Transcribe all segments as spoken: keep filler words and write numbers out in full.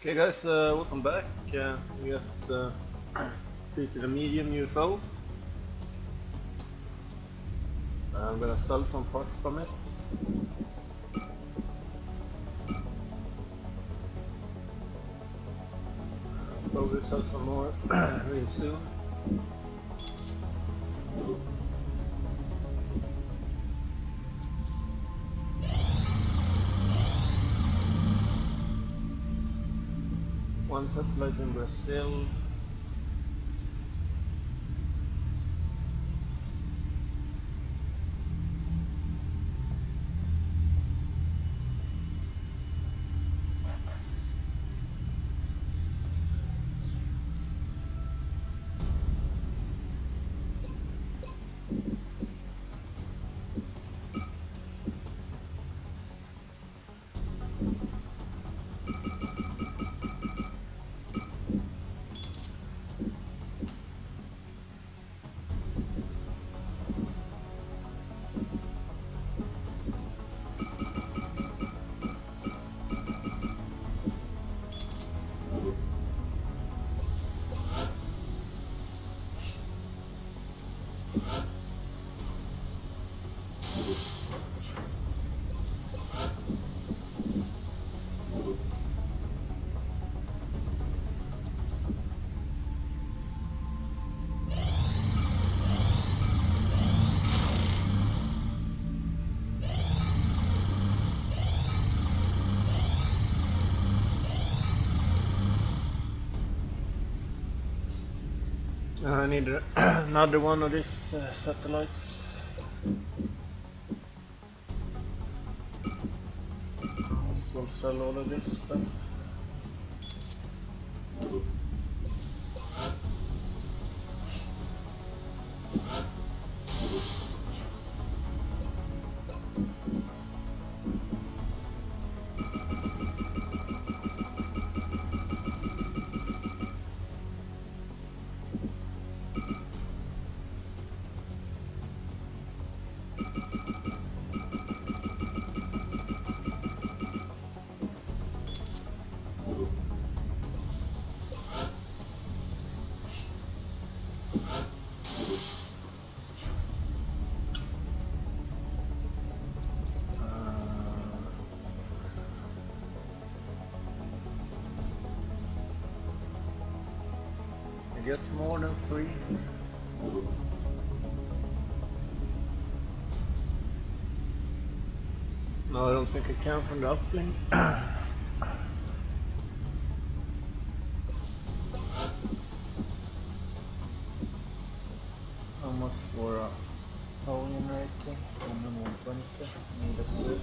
Okay guys, uh, welcome back. Uh, we just uh, defeated a medium U F O. Uh, I'm gonna sell some parts from it. Probably sell some more really soon. One satellite in Brazil. I need another one of these uh, satellites. We'll sell all of this stuff. Get more than three. No, I don't think I can from the uplink. How much for a power generator? one twenty. Need a two.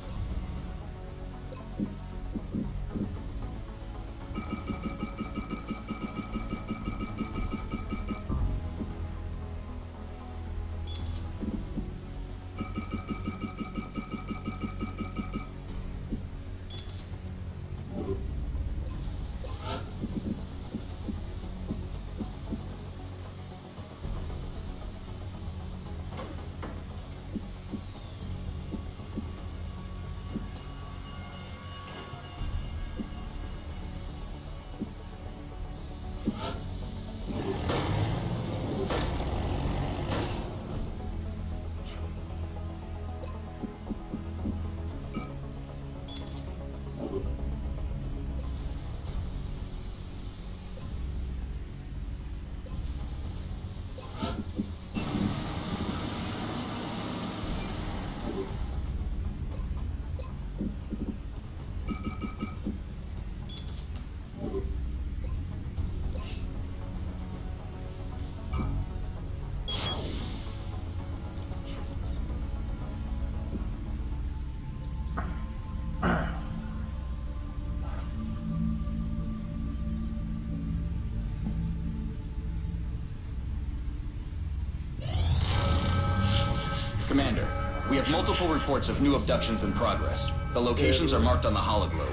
Commander, we have multiple reports of new abductions in progress. The locations are marked on the hologlobe.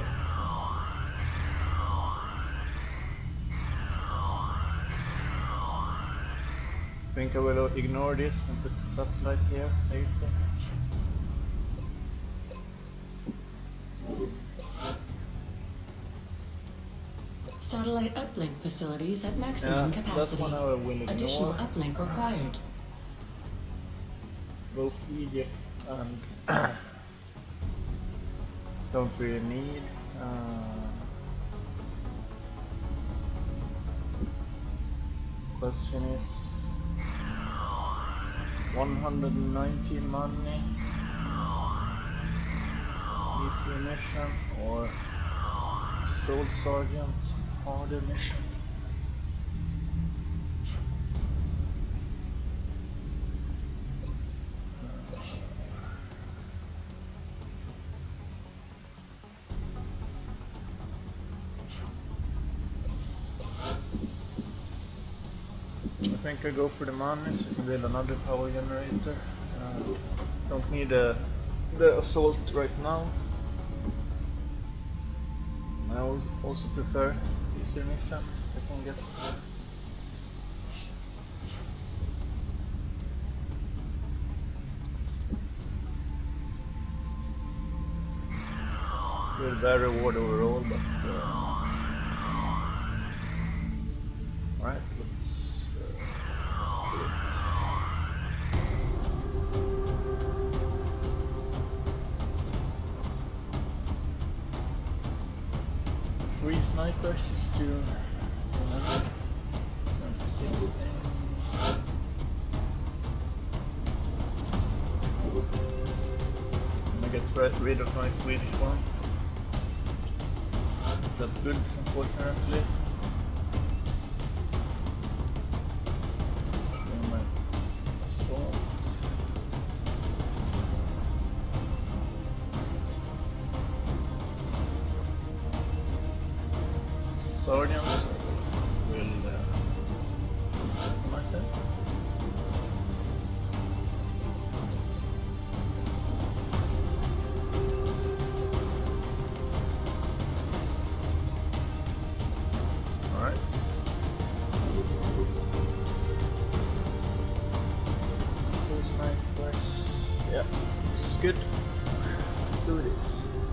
I think I will ignore this and put the satellite here later. Satellite uplink facilities at maximum Yeah, capacity. that's one I will ignore. Additional uplink required. Both Egypt and don't really need. Uh, question is one hundred ninety money, easy mission, or Soul Sergeant harder mission. I think I go for the money so I can build another power generator. Uh, don't need a, the assault right now. I al- also prefer easier mission if I can get. With bad reward overall, but uh, alright, let's uh, do it. Three snipers is to twenty-six. I'm gonna get rid of my Swedish one. That's good, unfortunately. And my assault. Sergeants will uh, myself. Alright. Two snipers. Yeah, this is good. Let's do this.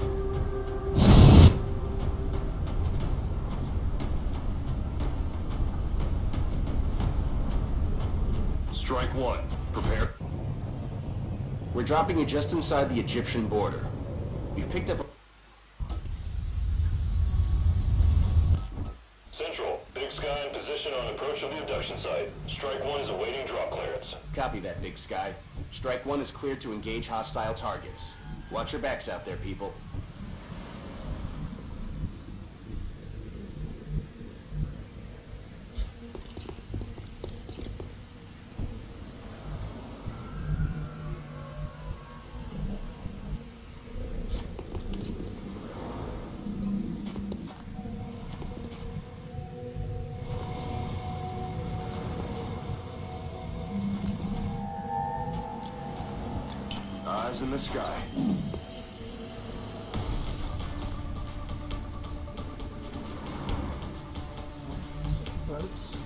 Strike one. Prepare. We're dropping you just inside the Egyptian border. We've picked up... Central, Big Sky in position on approach of the abduction site. Strike one is awaiting drop clearance. Copy that, Big Sky. Strike one is cleared to engage hostile targets. Watch your backs out there, people. Eyes in the sky. Oops.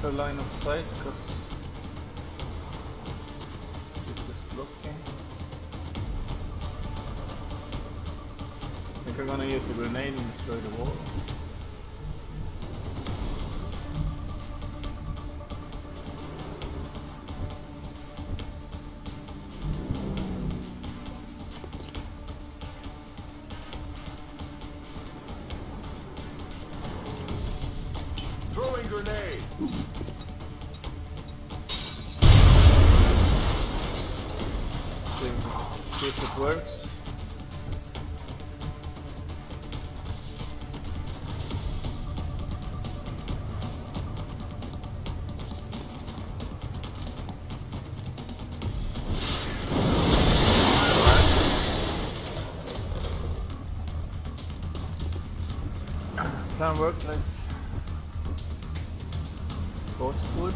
what's our line of sight? Because this is blocking. I think I'm gonna use a grenade and destroy the wall. Throwing grenade! See if it works. Can work like both wood.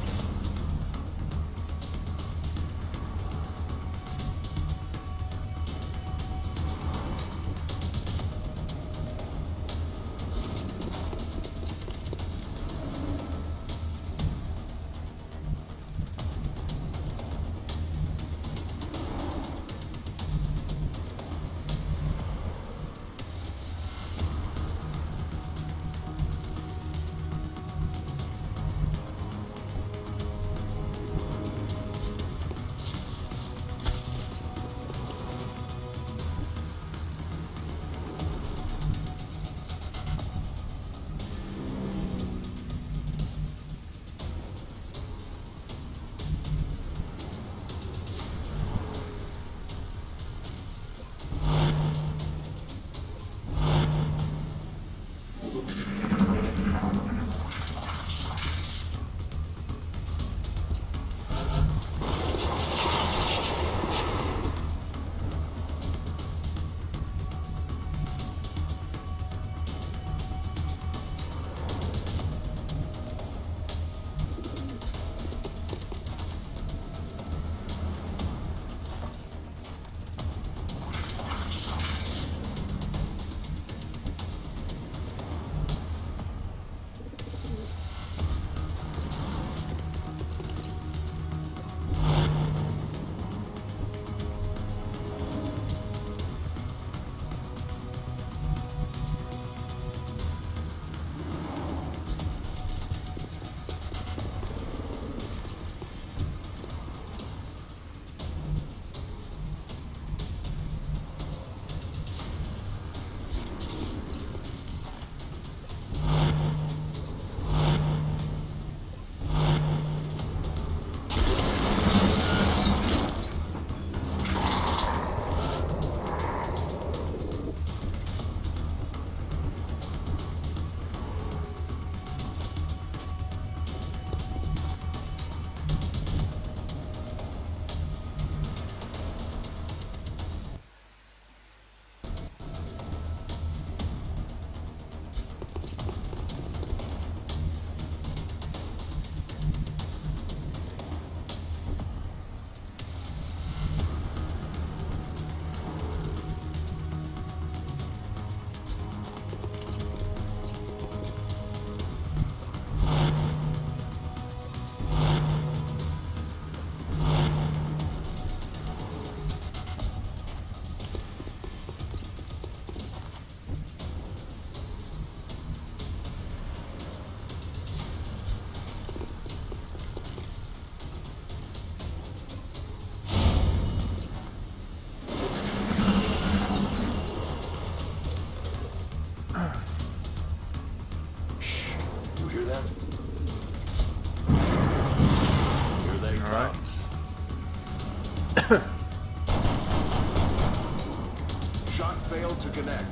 Shock failed to connect.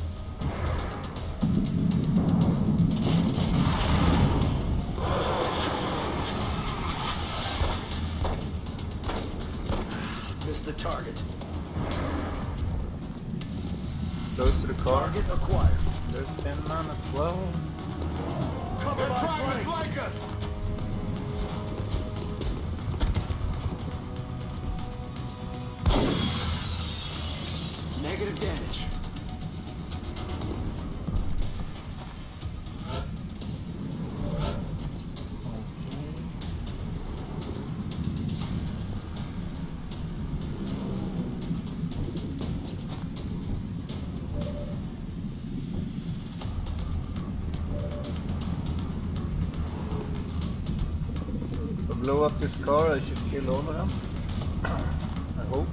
Missed the target. Close to the car. Target acquired. There's Finman as well. They're trying to flank us! Negative damage. Okay. blow up this car, I should kill all of them. I hope.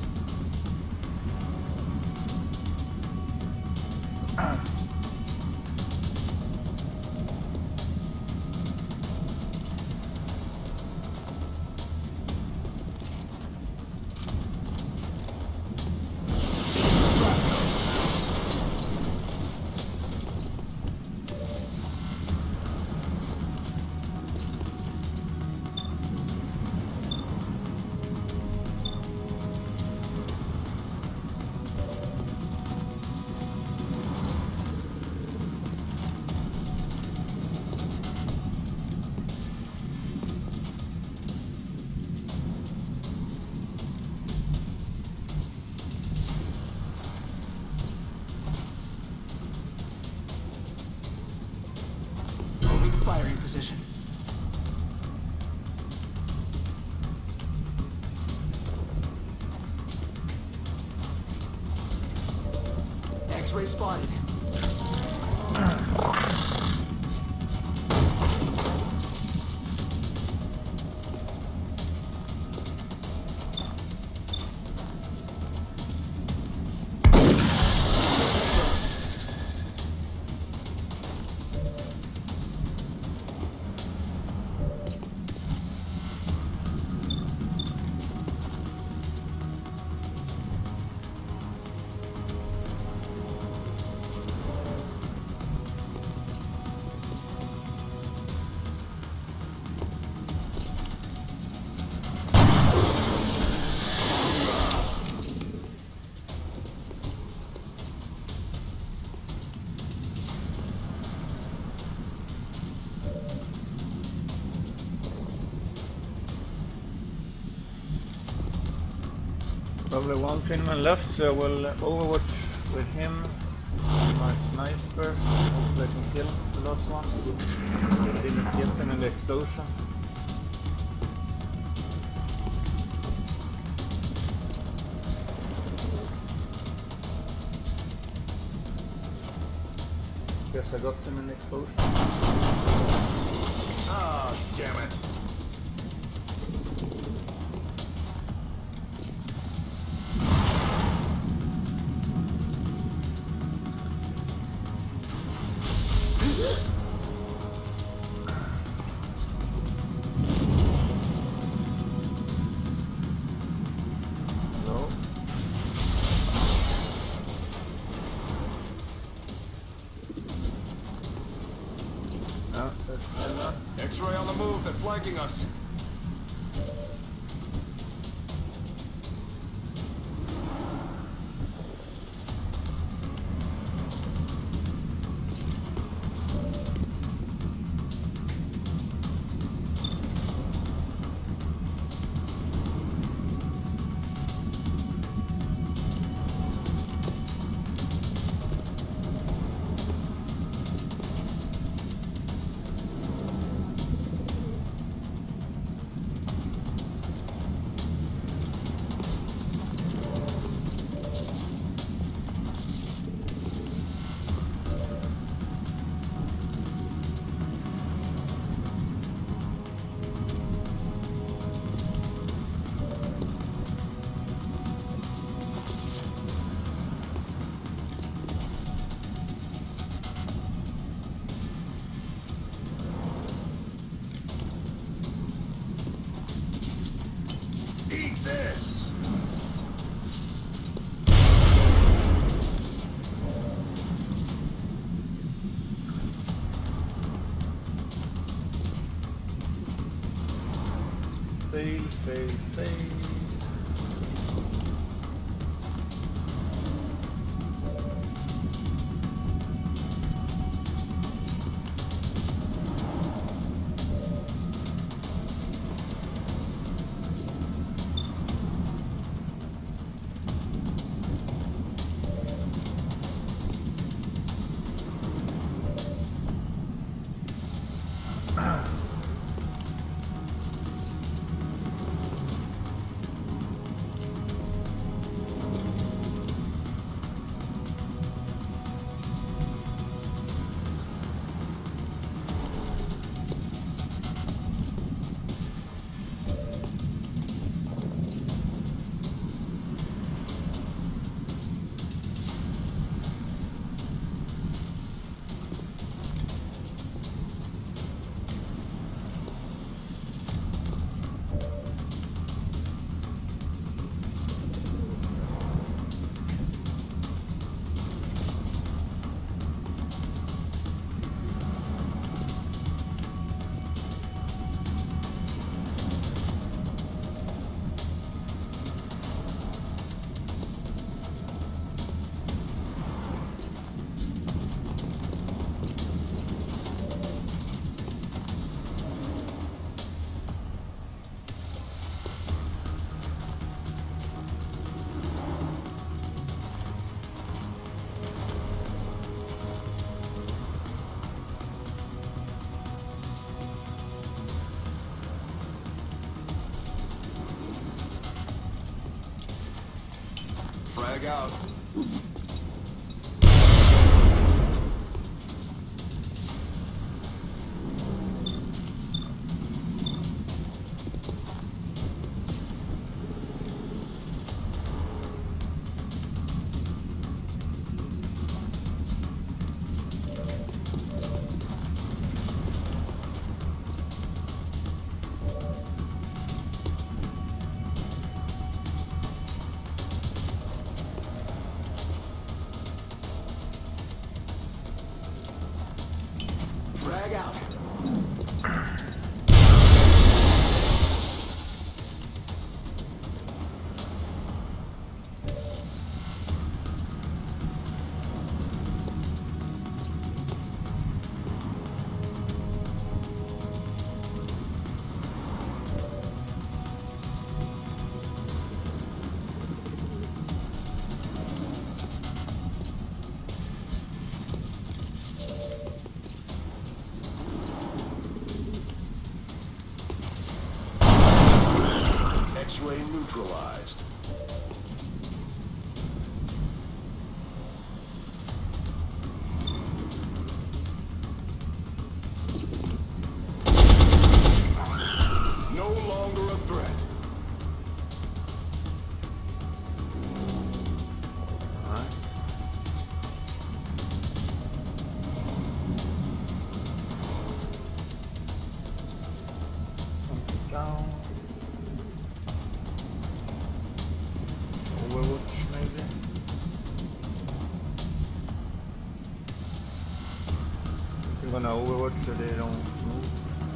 Firing position. X-ray spotted. Probably one Finman left, so we'll overwatch with him. My sniper. Hopefully I can kill the last one. Didn't get him in the explosion. Guess I got him in the explosion. Ah, damn it. No. No, that's not. X-ray on the move, they're flanking us. Eat this! Fail, fail, fail. Frag out. Frag out. X-ray neutralized. No longer a threat. Alright. Come down. Overwatch maybe? You're gonna overwatch so they don't move.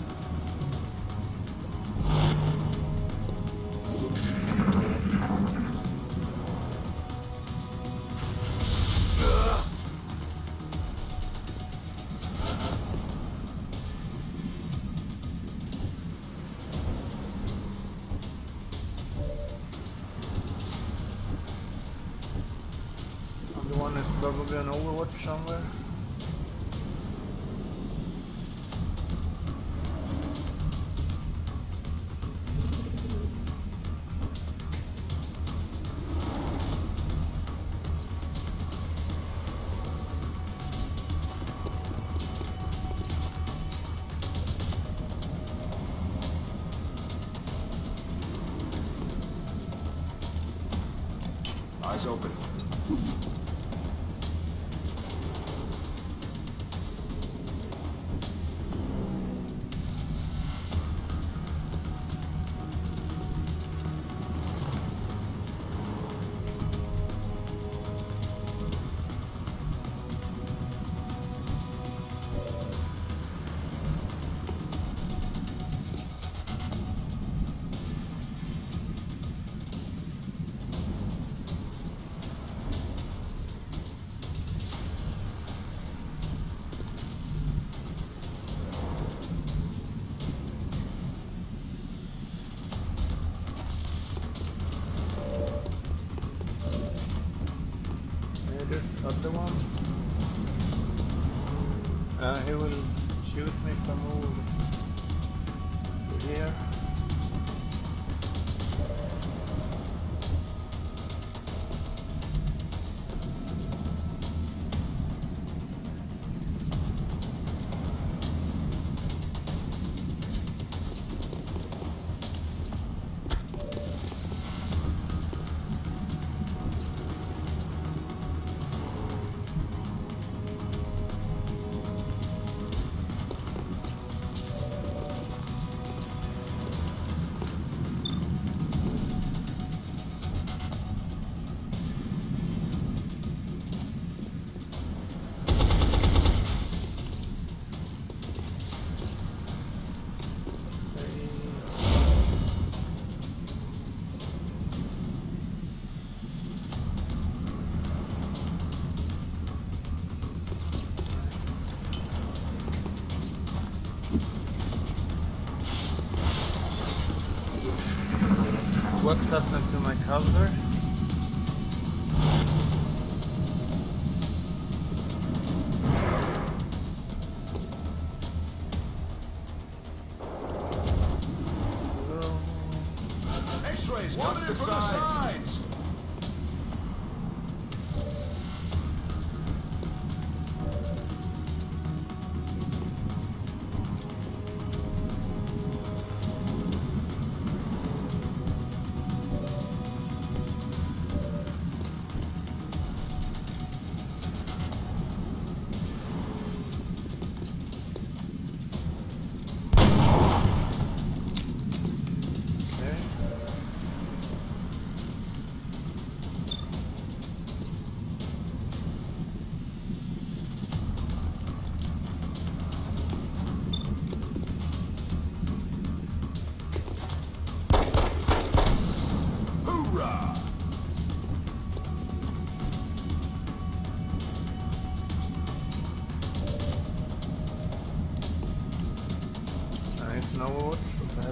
The one is probably an Overwatch somewhere. Eyes open. This other one. Uh, he will shoot me if I move here. What's happened to my cover? X-rays coming in from the sides.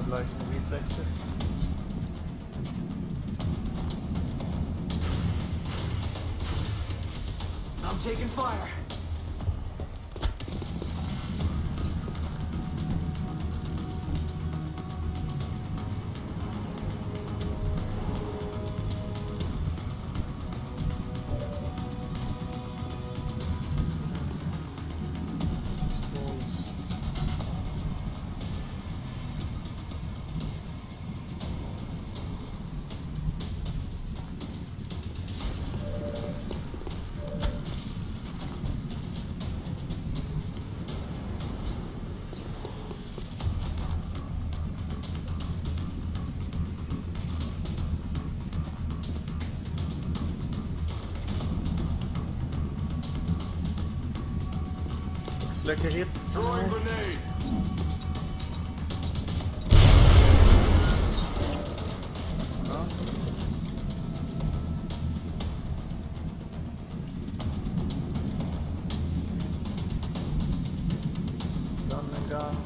have lightning reflexes. I'm taking fire. Like a hit. Throwing grenade. Oh. Gun and gun.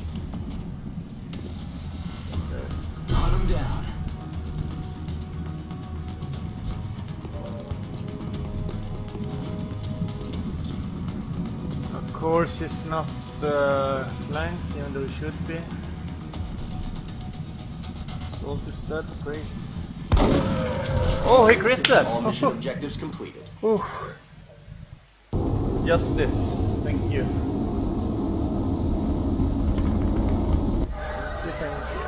Okay. Hunt him down. Of course, it's not uh, flanked, even though it should be. Salt is dead, great. Oh, he crit that! All mission objectives completed. Oof. Justice, thank you. Thank you, thank you.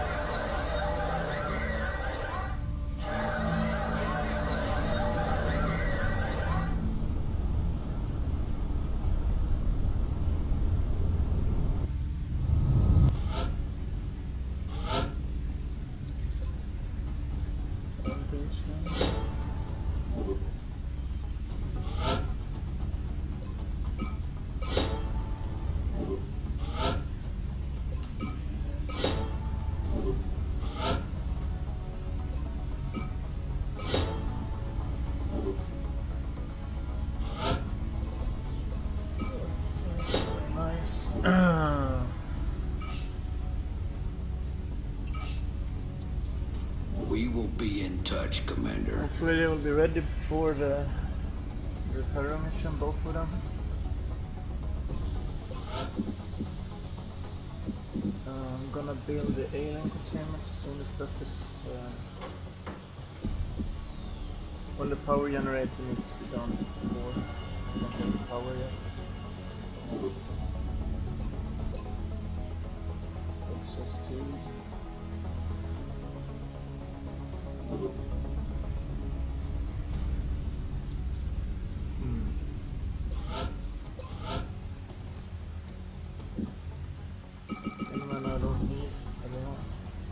We will be in touch, Commander. Hopefully they will be ready before the, the terror mission, both of them. Uh, I'm gonna build the alien containment as soon as that is... Uh, well, the power generator needs to be done before. I don't have the power yet. Access to... Hmm. Anyone I don't need, I don't know.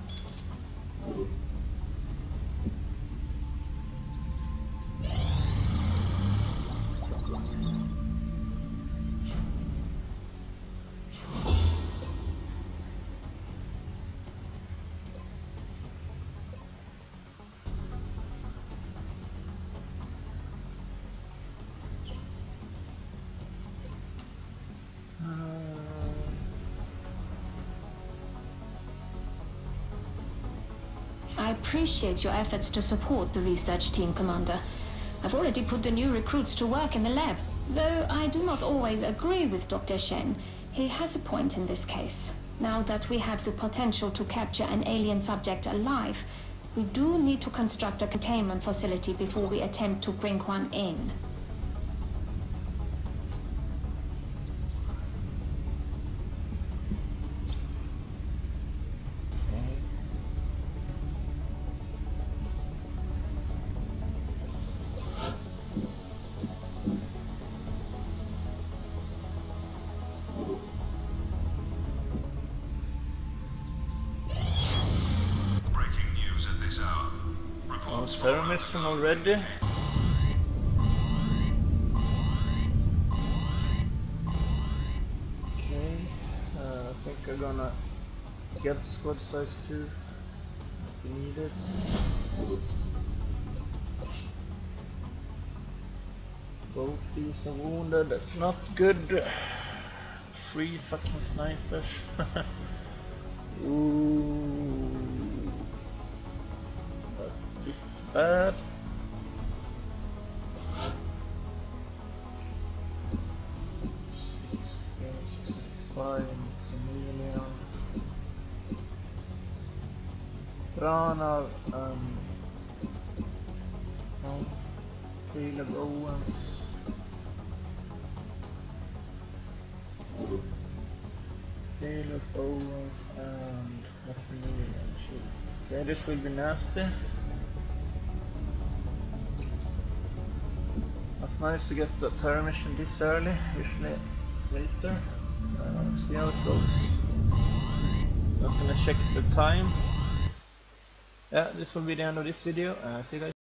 I appreciate your efforts to support the research team, Commander. I've already put the new recruits to work in the lab. Though I do not always agree with Doctor Shen, he has a point in this case. Now that we have the potential to capture an alien subject alive, we do need to construct a containment facility before we attempt to bring one in. Terror mission already. Okay, uh, I think I'm gonna get squad size two if we need it. Both these are wounded, that's not good. Three fucking snipers. Ooh. That's bad. sixty-five, it's a million. Branar and um, Caleb Owens. Caleb Owens and Maximilian. Shit. Okay, this will be nasty. Not nice to get the terror mission this early, usually later. Uh, see how it goes. Just gonna check the time. Yeah, this will be the end of this video. Uh, see you guys.